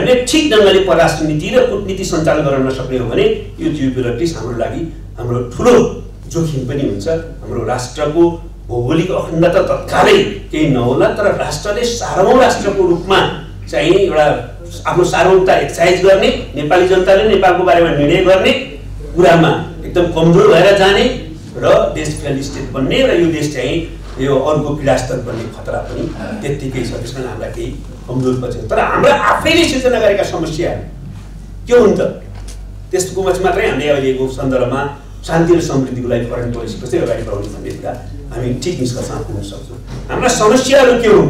हामीले ठिक ढङ्गले परराष्ट्र नीति र कूटनीति सञ्चालन गर्न नसक्ने हो भने यो जियोपोलिटिक्स हाम्रो लागि हाम्रो ठुलो जोखिम पनि हुन्छ। हाम्रो राष्ट्रको भौगोलिक अखण्डता तत्कालै केही नहोला, तर राष्ट्रले सार्वभौम राष्ट्रको रूपमा चाहिँ एउटा आफ्नो सार्वभौमता एक्सर्साइज गर्ने, नेपाली जनताले नेपालको बारेमा निर्णय गर्ने कुरामा एकदम कमजोर भएर जाने र देश फेल स्टेट बन्ने र यो देश चाहिँ यो अर्को पीडास्तर बन्ने खतरा पनि त्यत्तिकै छ। त्यसमा हामीलाई केही कमजोर पछि, तर हाम्रो आफैले सिर्जना गरेका समस्याहरू के हुन् त? त्यसको मात्रै हामीले अहिलेको सन्दर्भमा शान्ति र समृद्धिको लागि फरेन पोलिसी कसरी अगाडि बढाउने भन्ने कुरा हामी ठिक निष्कर्षमा पुग्न सक्छौँ। हाम्रा समस्याहरू के हुन्?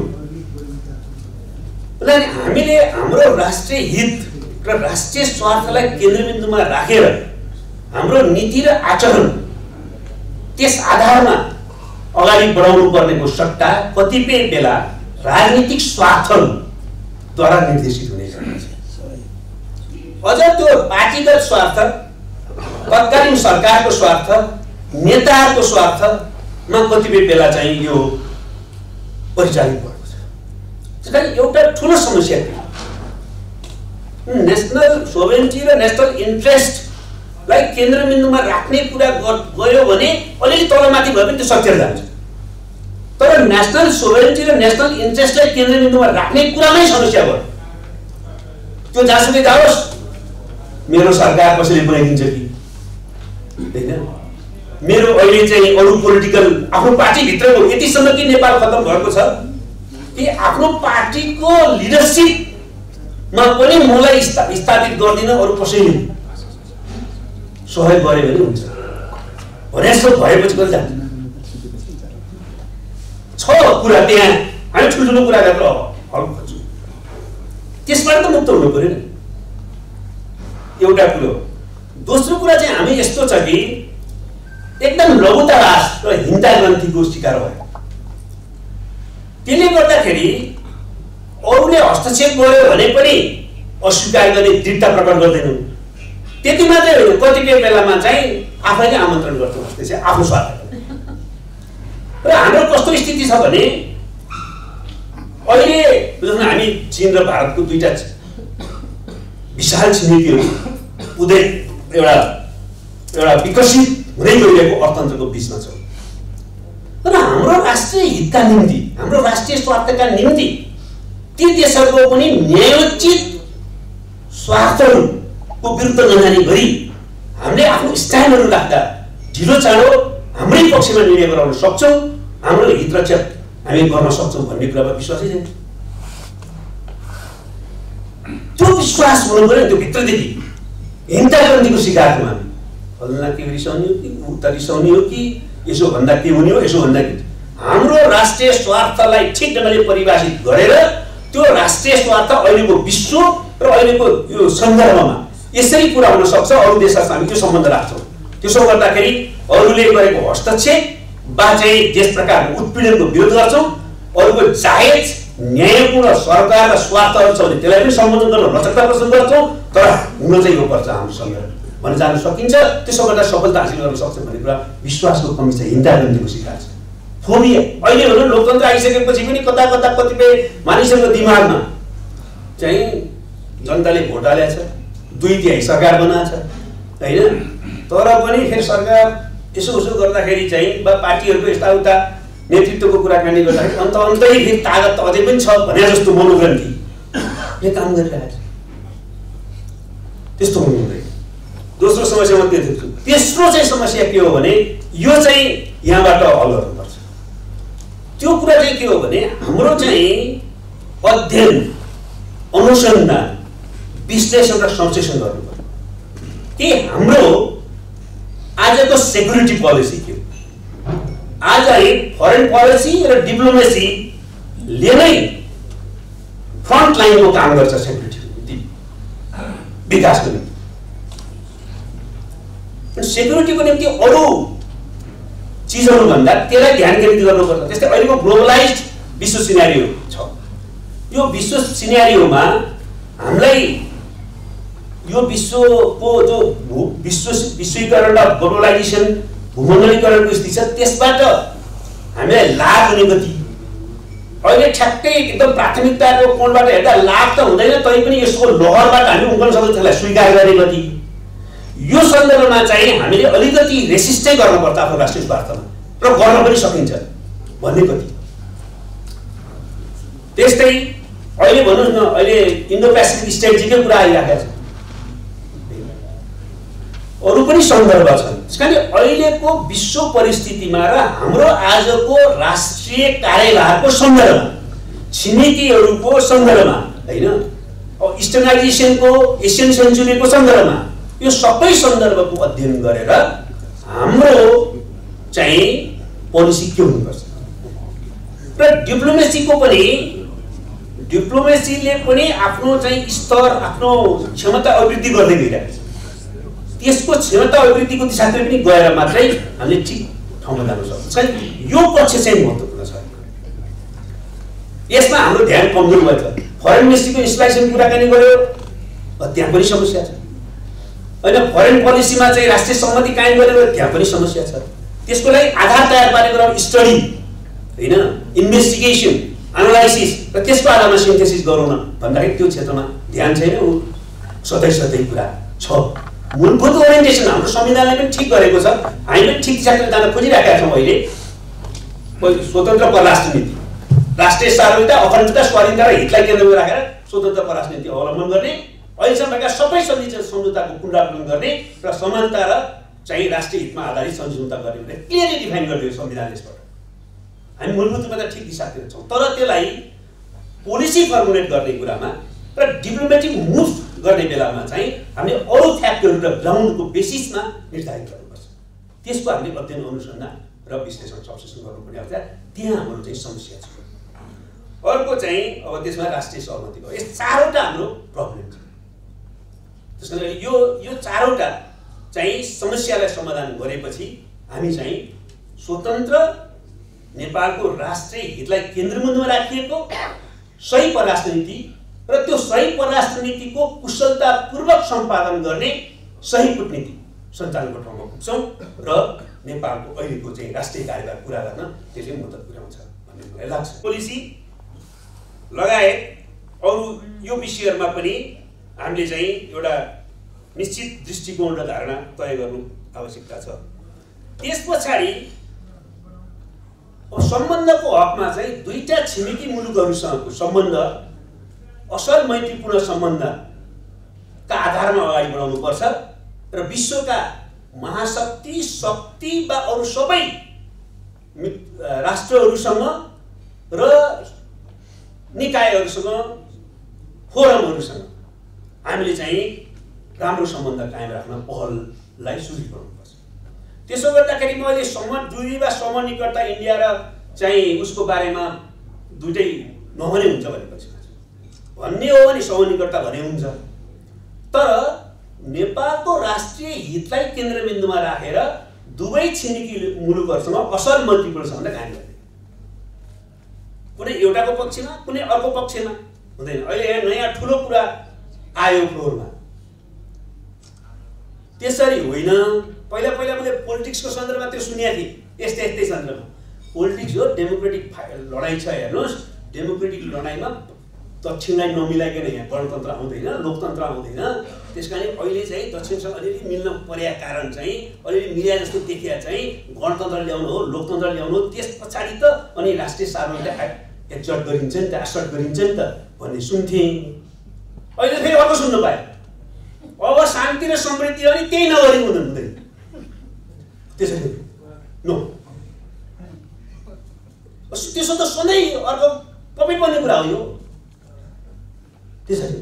हामीले हाम्रो राष्ट्रिय हित र राष्ट्रिय स्वार्थलाई केन्द्रबिन्दुमा राखेर हाम्रो नीति र आचरण त्यस आधारमा अगाडि बढाउनु पर्नेको सट्टा कतिपय बेला राजनीतिक स्वार्थद्वारा निर्देशित हुने गर्दछ। अझ त्यो पार्टीगत स्वार्थ, तत्कालीन सरकारको स्वार्थ, नेताहरूको स्वार्थमा कतिपय बेला चाहिँ यो परिचालित भएको छ। त्यसकारण एउटा ठुलो समस्या नेसनल सोभरेनिटी र नेसनल इन्ट्रेस्टलाई केन्द्रबिन्दुमा राख्ने कुरा गयो भने अलिअलि तलमाथि भए पनि त्यो सकिएर जान्छ। तर नेसनल सोभरेनिटी र नेसनल इन्ट्रेस्टलाई केन्द्रबिन्दुमा राख्ने कुरामै समस्या भयो। त्यो जहाँसुकै जाओस् मेरो सरकार कसैले बनाइदिन्छ कि होइन, मेरो अहिले चाहिँ अरू पोलिटिकल आफ्नो पार्टीभित्रको यतिसम्म कि नेपाल खत्तम भएको छ कि आफ्नो पार्टीको लिडरसिपमा पनि मलाई स्थापित गर्दिन अरू कसैले सहयोग गरे भने हुन्छ भने जस्तो भएपछि कति जान्छ छ कुरा त्यहाँ। हामी ठुल्ठुलो कुरा गरेर हल खोज्छौँ, त्यसबाट त मुक्त हुनु पर्यो नि एउटा कुरो। दोस्रो कुरा चाहिँ हामी यस्तो छ कि एकदम लघुतावास र हिंसा ग्रन्थीको शिकार भयो। त्यसले गर्दाखेरि अरूले हस्तक्षेप गर्यो भने पनि अस्वीकार गर्ने दृढता प्रकट गर्दैनौँ। त्यति मात्रै होइन, कतिपय बेलामा चाहिँ आफैले आमन्त्रण गर्छौँ त्यसै आफ्नो स्वार्थ। र हाम्रो कस्तो स्थिति छ भने अहिले हामी चीन र भारतको दुईटा विशाल छिमेकीहरू उदय एउटा विकसित हुँदै गइरहेको अर्थतन्त्रको बिचमा छौँ। तर हाम्रो राष्ट्रिय हितका निम्ति, हाम्रो राष्ट्रिय स्वार्थका निम्ति ती देशहरूको पनि न्यायोचित स्वार्थहरूको विरुद्ध नजाने गरी हामीले आफ्नो स्ट्यान्डहरू राख्दा ढिलो चाँडो हाम्रै पक्षमा निर्णय गराउन सक्छौँ, हाम्रो हित रक्षा हामी गर्न सक्छौँ भन्ने कुरामा विश्वासै छैन। त्यो विश्वास हुनु पर्यो। त्यो भित्रदेखि हिंसा ग्रन्थीको शिकार छौँ हामी। फलना के रिसाउने हो कि उता रिसाउने हो कि यसो भन्दा के हुने हो, यसो भन्दा के। हाम्रो राष्ट्रिय स्वार्थलाई ठिक ढङ्गले परिभाषित गरेर त्यो राष्ट्रिय स्वार्थ अहिलेको विश्व र अहिलेको यो सन्दर्भमा यसरी पुरा हुन सक्छ। अरू देशसँग हामी त्यो सम्बन्ध राख्छौँ। त्यसो गर्दाखेरि अरूले गरेको हस्तक्षेप वा चाहिँ त्यस प्रकारको उत्पीडनको विरोध गर्छौँ। अरूको जायज न्यायपूर्ण सरकार र स्वार्थहरू छ भने त्यसलाई पनि सम्बोधन गर्न लचकता प्रदर्शन गर्छौँ। तर हुन चाहिँ यो पर्छ हाम्रो सन्दर्भ भन्न जान सकिन्छ। त्यसो गर्दा सफलता हासिल गर्न सक्छ भन्ने कुरा विश्वासको कमी छ, हिंसा ग्रन्थीको शिकार छ। फोबिया अहिले भनौँ लोकतन्त्र आइसकेपछि पनि कता कता कतिपय मानिसहरूको दिमागमा चाहिँ जनताले भोट हालेको छ, 2/3 सरकार बनाएको छ होइन। तर पनि फेरि सरकार यसो उसो गर्दाखेरि चाहिँ बा पार्टीहरूको यस्ताउता नेतृत्वको कुराकानी गर्दाखेरि अन्तै फेरि तागत अझै पनि छ भने जस्तो मनोग्रन्थीले काम गरिरहेको छ। त्यस्तो हुनु हुँदैन। दोस्रो समस्या म के देख्छु, तेस्रो चाहिँ समस्या के हो भने यो चाहिँ यहाँबाट हल गर्नुपर्छ। त्यो कुरा चाहिँ के हो भने हाम्रो चाहिँ अध्ययन, अनुसन्धान, विश्लेषण र संश्लेषण गर्नुपर्छ कि हाम्रो आजको सेक्युरिटी पोलिसी के हो। आज फरेन पोलिसी र डिप्लोमेसीले नै फ्रन्ट लाइनको काम गर्छ सेक्युरिटी विकासको निम्ति। सेक्युरिटीको निम्ति अरू चिजहरू भन्दा त्यसलाई ध्यान केन्द्रित गर्नुपर्छ। त्यस्तै अहिलेको ग्लोबलाइज्ड विश्व सिनेरियो छ। यो विश्व सिनेरियोमा हामीलाई यो विश्वको जो विश्वीकरण र ग्लोबलाइजेसन भूमण्डलीकरणको स्थिति छ त्यसबाट हामीलाई लाभ हुने गति अहिले ठ्याक्कै एकदम प्राथमिकताको कोणबाट हेर्दा लाभ त हुँदैन, तैपनि यसको लहरबाट हामी उम्कन सक्दो त्यसलाई स्वीकार गर्ने गति। यो सन्दर्भमा चाहिँ हामीले अलिकति रेसिस्टै गर्नुपर्छ आफ्नो राष्ट्रिय स्वार्थमा र गर्न पनि सकिन्छ भन्ने गति। त्यस्तै अहिले भन्नुहोस् न, अहिले इन्डो पेसिफिक स्ट्रेटेजीकै कुरा आइराखेको छ, अरू पनि सन्दर्भ छन्। त्यसकारण अहिलेको विश्व परिस्थितिमा र हाम्रो आजको राष्ट्रिय कार्यभारको सन्दर्भमा, छिमेकीहरूको सन्दर्भमा हैन, इस्टर्नाइजेसनको एसियन सेन्चुरीको सन्दर्भमा, यो सबै सन्दर्भको अध्ययन गरेर हाम्रो चाहिँ पोलिसी के हुनुपर्छ र डिप्लोमेसीले पनि आफ्नो चाहिँ स्तर, आफ्नो क्षमता अभिवृद्धि गर्दै गइरहेको छ। त्यसको क्षमता अभिवृद्धिको दिशातर्फ पनि गएर मात्रै हामीले ठिक ठाउँमा जान सक्छौँ। यो पक्ष चाहिँ महत्त्वपूर्ण छ। यसमा हाम्रो ध्यान कमजोर भएको छ। फरेन मिनिस्ट्रीको इन्स्टलेसन कुराकानी गर्यो, त्यहाँ पनि समस्या छ होइन। फरेन पोलिसीमा चाहिँ राष्ट्रिय सहमति कायम गरेर त्यहाँ पनि समस्या छ। त्यसको लागि आधार तयार पारेको स्टडी होइन, इन्भेस्टिगेसन, एनालाइसिस र त्यसको आधारमा सिन्थेसिस गरौँ न भन्दाखेरि त्यो क्षेत्रमा ध्यान छैन। सधैँ कुरा छ। मूलभूत ओरिएन्टेसन हाम्रो संविधानले पनि ठिक गरेको छ, हामी पनि ठिक दिशातर्फ जान खोजिरहेका छौँ। अहिले स्वतन्त्र परराष्ट्र नीति, राष्ट्रिय सार्वभौमिकता, अखण्डता, स्वाधीनता र हितलाई केन्द्रमा राखेर स्वतन्त्र परराष्ट्र नीति अवलम्बन गर्ने, अहिलेसम्मका सबै सन्धि सम्झौताको पुनरावलोकन गर्ने र समानता र चाहिँ राष्ट्रिय हितमा आधारित सम्झौता गर्ने भनेर क्लियरली डिफाइन गरिदियो संविधानले। यसबाट हामी मूलभूत रूपमा त ठिक दिशातिर छौँ, तर त्यसलाई पोलिसी फर्मुलेट गर्ने कुरामा र डिप्लोमेटिक मुभ गर्ने बेलामा चाहिँ हामीले अरू फ्याक्टरहरू र ग्राउन्डको बेसिसमा निर्धारित गर्नुपर्छ। त्यसको हामीले अध्ययन, अनुसन्धान र विश्लेषण सबसेसन गर्नुपर्ने हुन्छ। त्यहाँ हाम्रो चाहिँ समस्या छ। अर्को चाहिँ अब त्यसमा राष्ट्रिय सहमति भयो। यस चारवटा हाम्रो प्रब्लम छ। त्यसकारण यो चारवटा चाहिँ समस्यालाई समाधान गरेपछि हामी चाहिँ स्वतन्त्र नेपालको राष्ट्रिय हितलाई केन्द्रबिन्दुमा राखिएको सही परराष्ट्र नीति र त्यो सही परराष्ट्र नीतिको कुशलतापूर्वक सम्पादन गर्ने सही कूटनीति सञ्चालनको ठाउँमा पुग्छौँ र नेपालको अहिलेको चाहिँ राष्ट्रिय कार्यभार पुरा गर्न त्यसले मद्दत पुर्याउँछ भन्ने मलाई लाग्छ। पोलिसी लगायत अरू यो विषयहरूमा पनि हामीले चाहिँ एउटा निश्चित दृष्टिकोण र धारणा तय गर्नु आवश्यकता छ। त्यस पछाडि सम्बन्धको हकमा चाहिँ दुईटा छिमेकी मुलुकहरूसँगको सम्बन्ध असल मैत्रीपूर्ण सम्बन्धका आधारमा अगाडि बढाउनुपर्छ र विश्वका महाशक्ति, शक्ति वा अरू सबै राष्ट्रहरूसँग र निकायहरूसँग, फोरमहरूसँग हामीले चाहिँ राम्रो सम्बन्ध कायम राख्न पहललाई सुझाउनुपर्छ। त्यसो गर्दाखेरि मैले दूरी वा समनिकटता इन्डिया र चाहिँ उसको बारेमा दुईटै नभने हुन्छ भनेपछि भन्ने हो भने समनिकटता भने हुन्छ, तर नेपालको राष्ट्रिय हितलाई केन्द्रबिन्दुमा राखेर दुवै छिमेकी मुलुकहरूसँग असल मैत्रीपूर्ण सम्बन्ध कायम गर्ने, कुनै एउटाको पक्षमा कुनै अर्को पक्षमा हुँदैन। अहिले यहाँ नयाँ ठुलो कुरा आयो फ्लोरमा, त्यसरी होइन। पहिला मैले पोलिटिक्सको सन्दर्भमा त्यो सुनेको थिएँ, यस्तै सन्दर्भमा पोलिटिक्स हो, डेमोक्रेटिक लडाइँ छ। हेर्नुहोस्, डेमोक्रेटिक लडाइँमा दक्षिणलाई नमिलाइकन यहाँ गणतन्त्र आउँदैन, लोकतन्त्र आउँदैन। त्यस कारण अहिले चाहिँ दक्षिणसँग अलिअलि मिल्न परेका कारण चाहिँ अलिअलि मिल्या जस्तो देखिया चाहिँ गणतन्त्र ल्याउनु हो, लोकतन्त्र ल्याउनु हो। त्यस पछाडि त अनि राष्ट्रिय सार्वभौमिकता एक्जर्ट गरिन्छ नि त, एसर्ट गरिन्छ नि त भन्ने सुन्थेँ। अहिले फेरि अर्को सुन्नु पाएँ, अब शान्ति र समृद्धि अनि त्यही नगरी हुँदैन। त्यसैले नो, त्यसो त सधैँ अर्को कपी पर्ने कुरा हो यो। त्यसैले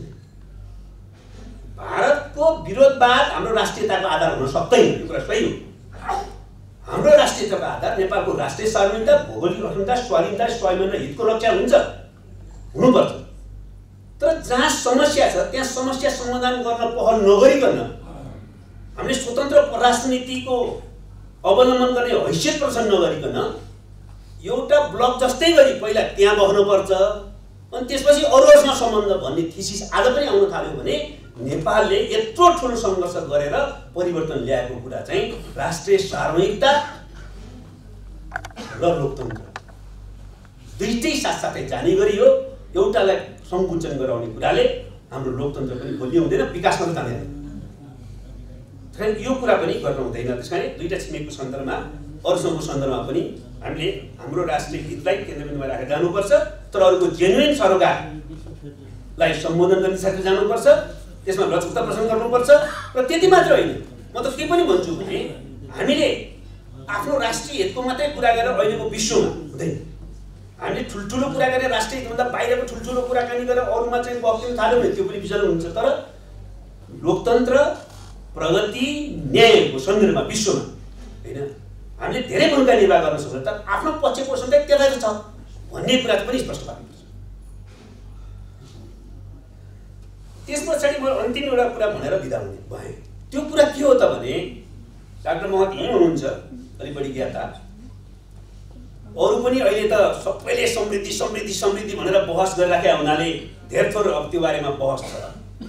भारतको विरोधवाद हाम्रो राष्ट्रियताको आधार हुन सक्दैन, यो कुरा सही हो। हाम्रो राष्ट्रियताको आधार नेपालको राष्ट्रिय सार्वभौमिकता, भौगोलिक अखण्डता, स्वाधीनता, स्वाभिमान र हितको रक्षा हुनुपर्छ। तर जहाँ समस्या छ त्यहाँ समस्या समाधान गर्न पहल नगरिकन हामीले स्वतन्त्र परराष्ट्र नीतिको अवलम्बन गर्ने हैसियत प्रदर्शन नगरिकन एउटा ब्लक जस्तै गरी पहिला त्यहाँ बस्नुपर्छ अनि त्यसपछि अरूहरूसँग सम्बन्ध भन्ने थिसिस आज पनि आउन थाल्यो भने नेपालले यत्रो ठुलो सङ्घर्ष गरेर परिवर्तन ल्याएको कुरा चाहिँ राष्ट्रिय सार्वभौमिकता र लोकतन्त्र दुईटै साथसाथै जाने गरी हो एउटालाई सङ्कुचन गराउने कुराले हाम्रो लोकतन्त्र पनि बलियो हुँदैन, विकासमा त जाँदैन। त्यसकारण यो कुरा पनि गर्न हुँदैन। त्यसकारण दुईटा छिमेकको सन्दर्भमा अरूसँगको सन्दर्भमा पनि हामीले हाम्रो राष्ट्रिय हितलाई केन्द्रबिन्दुमा राखेर जानुपर्छ, तर अरूको जेन्युन सरोकारलाई सम्बोधन गर्ने साथै जानुपर्छ, त्यसमा लचकता प्रदर्शन गर्नुपर्छ। र त्यति मात्र होइन, म त के पनि भन्छु भने हामीले आफ्नो राष्ट्रिय हितको मात्रै कुरा गरेर अहिलेको विश्वमा हुँदैन। हामीले ठुल्ठुलो कुरा गरेर राष्ट्रिय हितभन्दा बाहिरको ठुल्ठुलो कुराकानी गरेर अरूमा चाहिँ बक्दिन थाल्यो भने त्यो पनि विचलन हुन्छ। तर लोकतन्त्र, प्रगति, न्यायको सन्दर्भमा विश्वमा होइन हामीले धेरै भूमिका निर्वाह गर्न सक्छौँ, तर आफ्नो पक्ष पोषण चाहिँ त्यतै छ भन्ने कुरा पनि स्पष्ट पार्नुपर्छ। त्यस पछाडि म अन्तिम एउटा कुरा भनेर बिदा हुने भएँ। त्यो कुरा के हो त भने डाक्टर महत यहीँ हुनुहुन्छ, अलिक बढी ज्ञाता, अरू पनि अहिले त सबैले समृद्धि समृद्धि समृद्धि भनेर बहस गरिराखेका हुनाले धेरै थोर अब त्यो बारेमा बहस छ।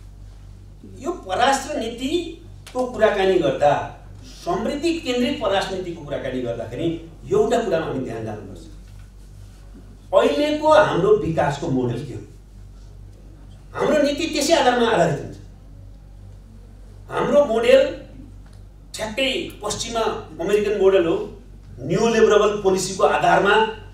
यो परराष्ट्र नीतिको कुराकानी गर्दा, समृद्धि केन्द्रित परराष्ट्र नीतिको कुराकानी गर्दाखेरि एउटा कुरामा हामी ध्यान जानुपर्छ। अहिलेको हाम्रो विकासको मोडेल के हो? हाम्रो नीति त्यसै आधारमा आधारित हुन्छ। हाम्रो मोडेल ठ्याक्कै पश्चिमा अमेरिकन मोडेल हो, न्यू लिबरल पोलिसीको आधारमा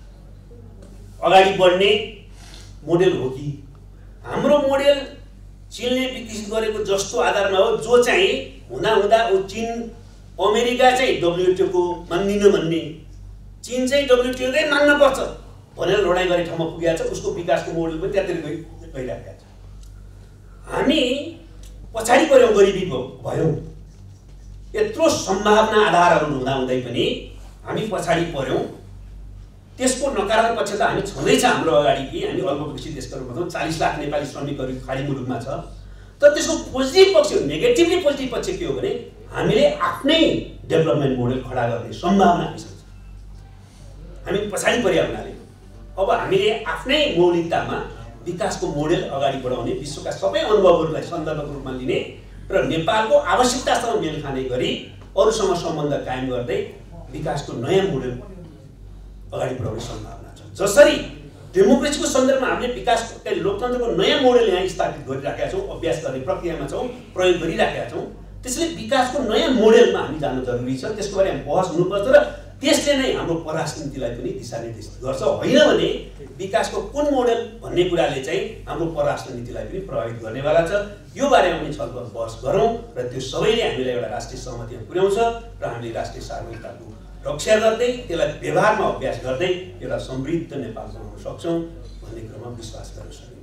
अगाडि बढ्ने मोडेल हो कि हाम्रो मोडेल चीनले विकसित गरेको जस्तो आधारमा हो, जो चाहिँ हुँदा चीन अमेरिका चाहिँ डब्ल्युटिओ को मान्दिन भन्ने, चीन चाहिँ डब्ल्युटिओ नै मान्नुपर्छ भनेर लडाइँ गर्ने ठाउँमा पुगेको छ। उसको विकासको मोडेल पनि त्यहाँतिर गइरहेको छ। हामी पछाडि पर्यौँ, गरिबी भयौँ, यत्रो सम्भावना आधारहरू हुँदाहुँदै पनि हामी पछाडि पर्यौँ। त्यसको नकारात्मक पक्ष त हामी छँदैछ हाम्रो अगाडि कि हामी अल्पविकसित देशका रूपमा छौँ, 40 लाख नेपाली श्रमिकहरू खाडी मुलुकमा छ। तर त्यसको पोजिटिभ पक्ष, नेगेटिभली पोजिटिभ पक्ष के हो भने हामीले आफ्नै डेभलपमेन्ट मोडेल खडा गर्ने सम्भावना हामीसँग छ। हामी पछाडि परेका हुनाले अब हामीले आफ्नै मौलिकतामा विकासको मोडेल अगाडि बढाउने, विश्वका सबै अनुभवहरूलाई सन्दर्भको रूपमा लिने र नेपालको आवश्यकतासँग मेल खाने गरी अरूसँग सम्बन्ध कायम गर्दै विकासको नयाँ मोडेल अगाडि बढाउने सम्भावना छ। जसरी डेमोक्रेसीको सन्दर्भमा हामीले विकासको लोकतन्त्रको नयाँ मोडेल यहाँ स्थापित गरिराखेका छौँ, अभ्यास गर्ने प्रक्रियामा छौँ, प्रयोग गरिराखेका छौँ, त्यसैले विकासको नयाँ मोडेलमा हामी जानु जरुरी छ। त्यसको बारेमा बहस हुनुपर्छ र त्यसले नै हाम्रो परराष्ट्र नीतिलाई पनि दिशानिर्देशित गर्छ। होइन भने विकासको कुन मोडेल भन्ने कुराले चाहिँ हाम्रो परराष्ट्र नीतिलाई पनि प्रभावित गर्नेवाला छ। यो बारेमा पनि छलफल बहस गरौँ र त्यो सबैले हामीलाई एउटा राष्ट्रिय सहमतिमा पुर्याउँछ र हामीले राष्ट्रिय सार्वभौमिकताको रक्षा गर्दै त्यसलाई व्यवहारमा अभ्यास गर्दै एउटा समृद्ध नेपाल बनाउन सक्छौँ भन्ने क्रममा विश्वास गर्न सक्छौँ।